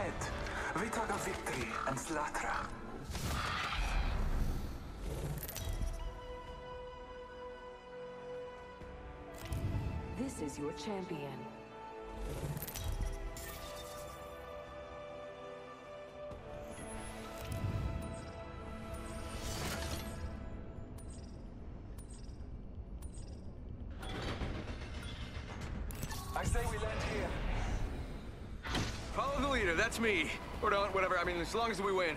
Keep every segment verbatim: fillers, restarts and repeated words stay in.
ahead. We talk of victory and slaughter. This is your champion. I say we land here. Follow the leader, that's me. Or don't, whatever, I mean, as long as we win.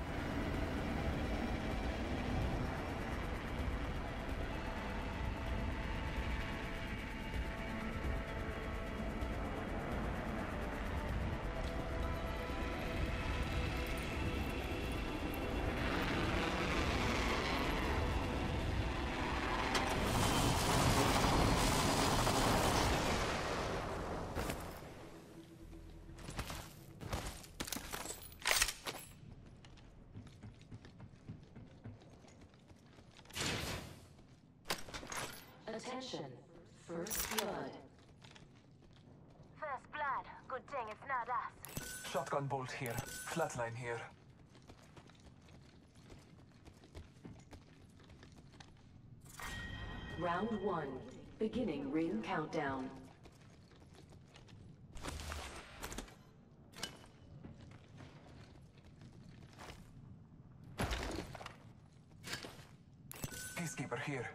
Attention. First blood. First blood. Good thing it's not us. Shotgun bolt here. Flatline here. Round one. Beginning ring countdown. Peacekeeper here.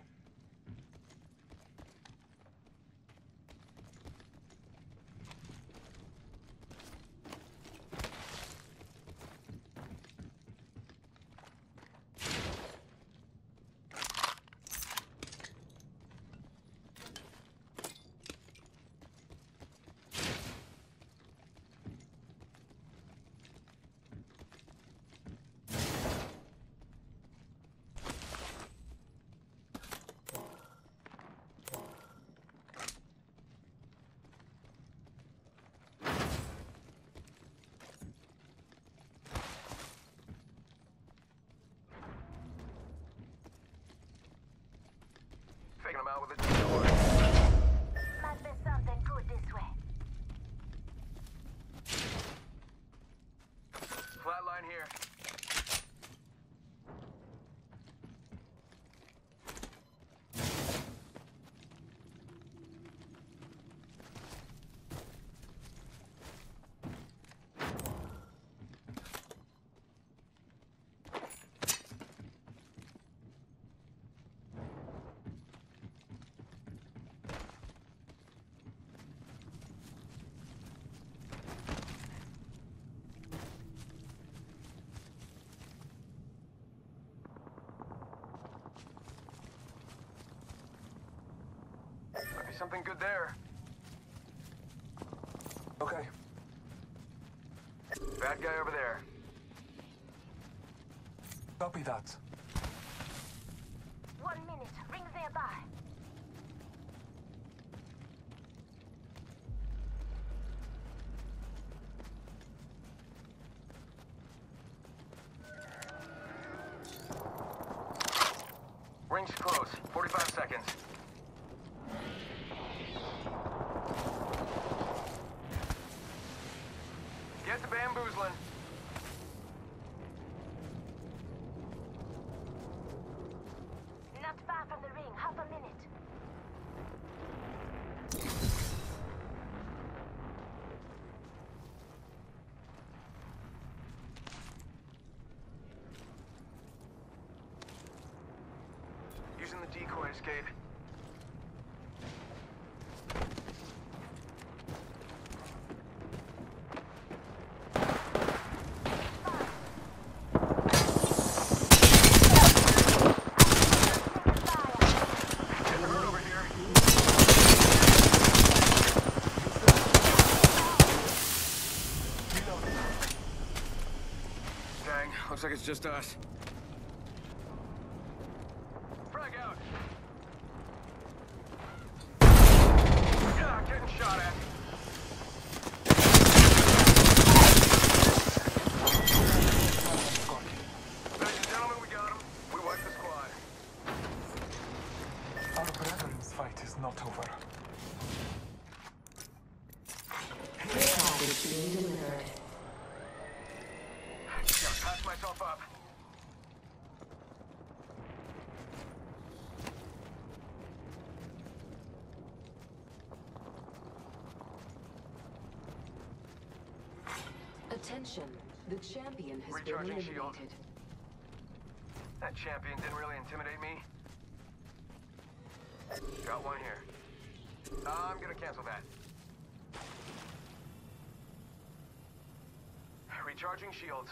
Taking him out with a door. Must be something good this way. Flatline here. Might be something good there. Okay. Bad guy over there. Copy that. One minute. Rings nearby. Ring's close. forty-five seconds. Get to bamboozling. Not far from the ring. Half a minute. Using the decoy escape. Looks like it's just us. Frag out. Yeah, getting shot at. Ladies and gentlemen, we got him. We wiped the squad. Our brethren's fight is not over. Package being delivered. yourself up. Attention, the champion has been Recharging shield. eliminated. That champion didn't really intimidate me. Got one here. Uh, I'm gonna cancel that. Recharging shields.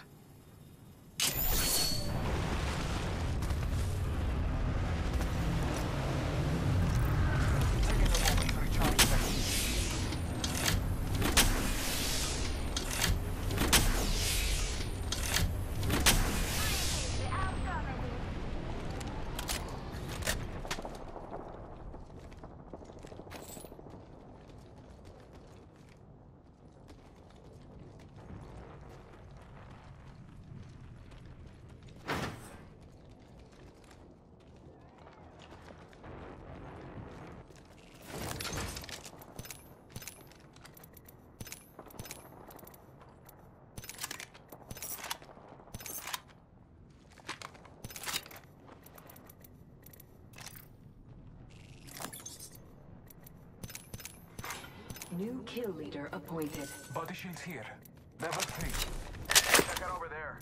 Taking a moment to recharge them. The outcome is New kill leader appointed. Body shields here. Level three. Check out over there.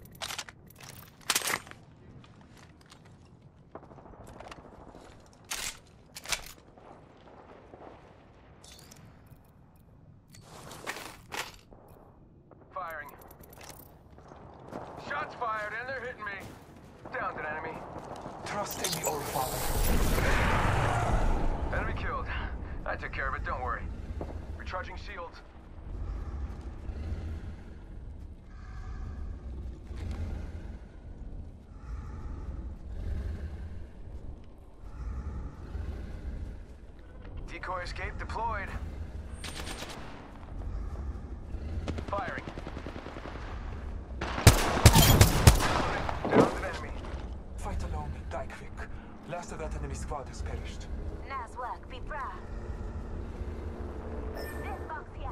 Firing. Shots fired and they're hitting me. Downed an enemy. Trust in the Old Father. Enemy killed. I took care of it, don't worry. Recharging shields. Decoy escape deployed. Firing. Downed an enemy. Fight alone, die quick. Last of that enemy squad has perished. nice work, be proud. This box here.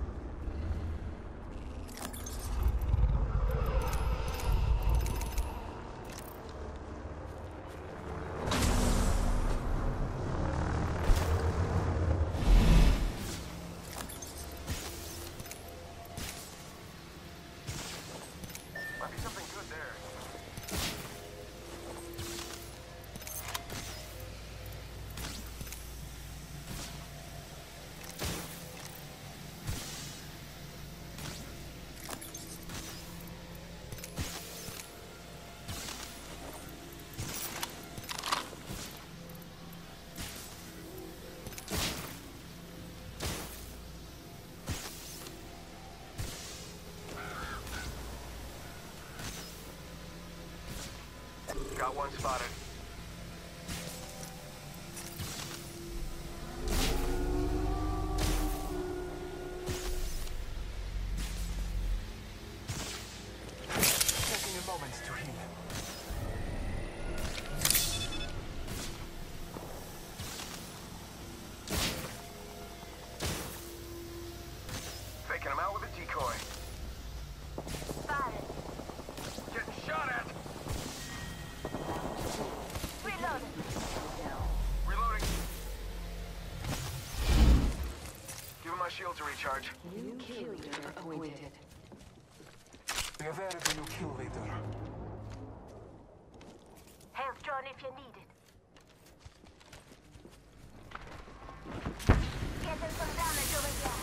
Might be something good there. Got one spotted. Taking a moment to heal. Faking him out with a decoy. Fired. Getting shot at. Reloaded. Reloading. Give him my shield to recharge. New kill leader appointed. Be aware of the new kill leader. Health drone if you need it. Getting some damage over here.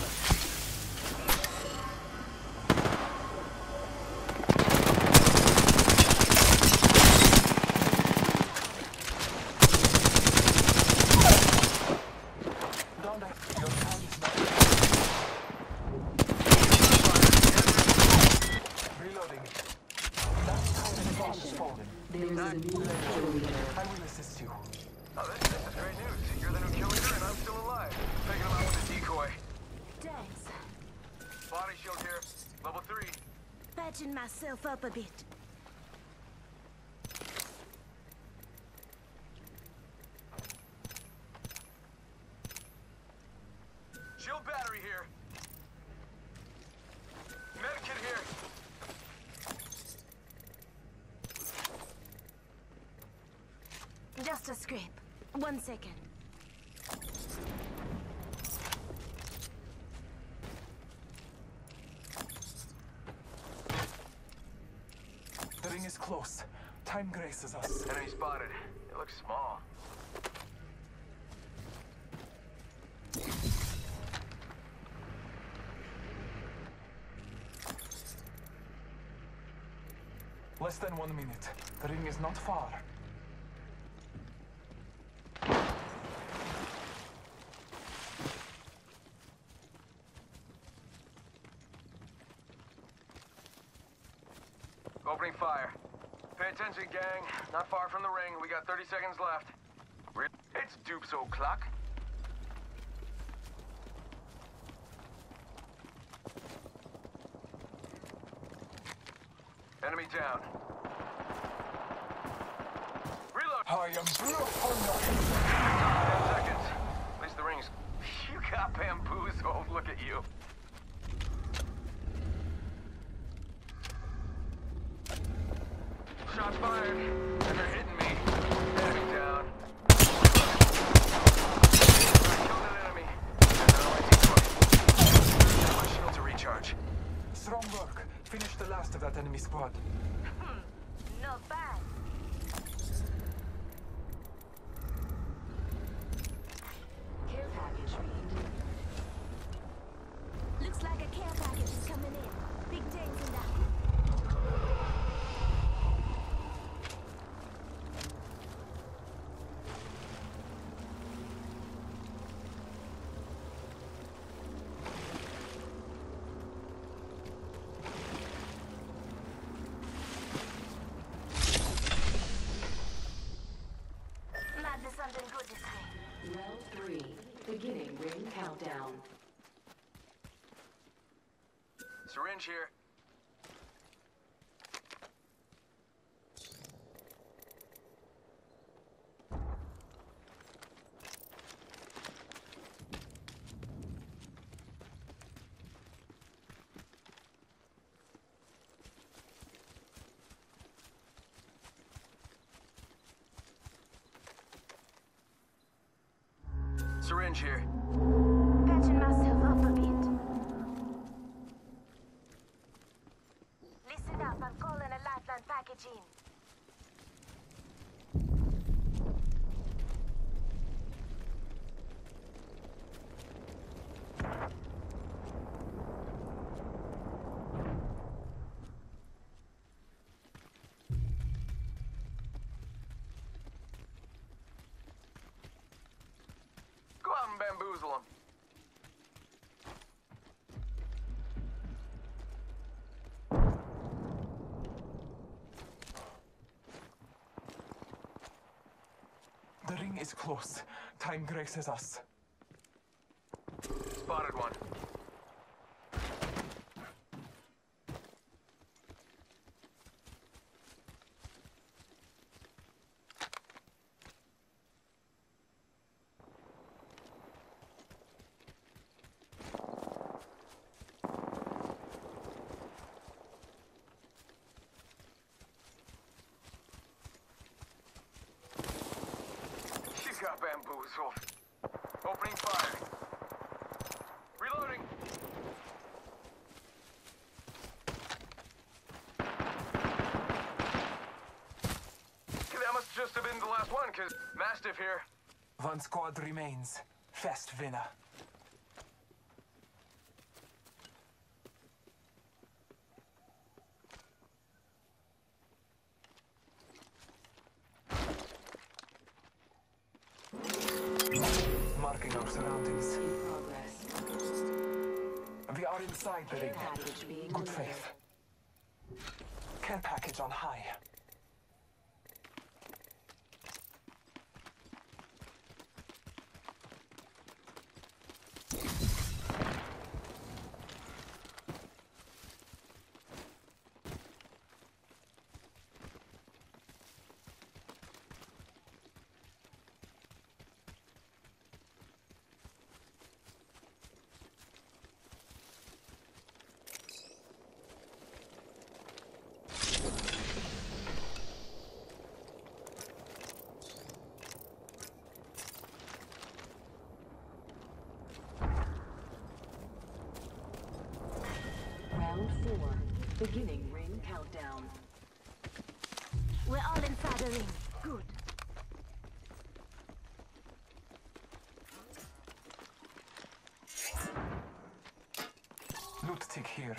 Down there. Your time is not. Reloading. That tiny bomb has fallen. There is a new kill leader. I will assist you. Oh, this, this is great news. You're the new kill leader and I'm still alive. Taking him out with a decoy. Thanks. Body shield here. Level three. Patching myself up a bit. Shield battery here. Medikit here. scrape. One second. The ring is close. Time graces us. Enemy spotted. It looks small. Less than one minute. The ring is not far. Opening fire. Pay attention, gang. Not far from the ring. We got thirty seconds left. Re- It's Dupe's o'clock. Enemy down. Reload! I am brutal. Ten seconds. At least the ring's... You got bamboozled. Look at you. Shots fired. And they're hitting me. Enemy down. I killed an enemy. And now I decoy. My shield to recharge. Strong work. Finish the last of that enemy squad. Not bad. Care package read. Looks like a care package is coming in. Big things in that. Might be something good this way. Round three. Beginning ring countdown. Syringe here. Syringe here. Patching myself up a bit. Listen up, I'm calling a lifeline package in. Go out and bamboozle them. The ring is close. Time graces us. Spotted one. She got bamboozled. Opening fire. Reloading. Okay, that must just have been the last one, because Mastiff here. One squad remains. Fast winner. Marking our surroundings. In progress. We are inside the Care ring. package being Good delivered. faith. Care package on high. Beginning ring countdown. We're all inside the ring. Good. Loot tick here.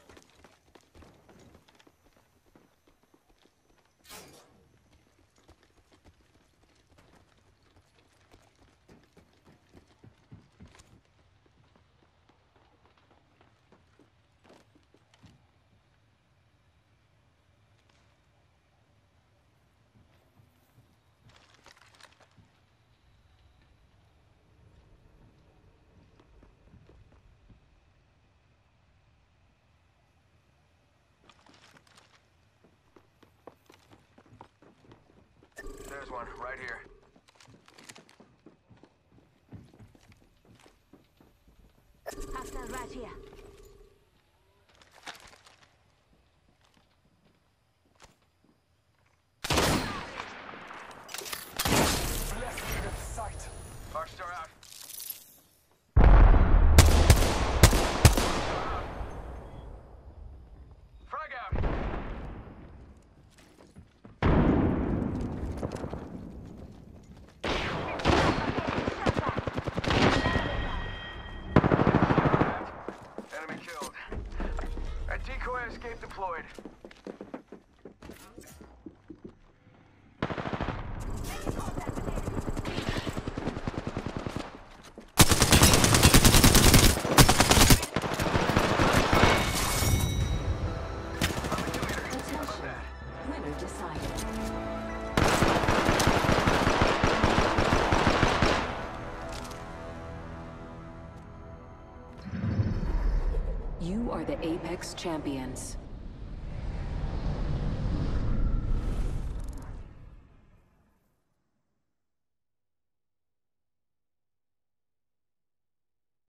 There's one, right here. Hostile right here. Blessed with sight. Arcstar out. Frag out. Enemy killed. That decoy escape deployed. Attention. Winner decided. You are the Apex Champions.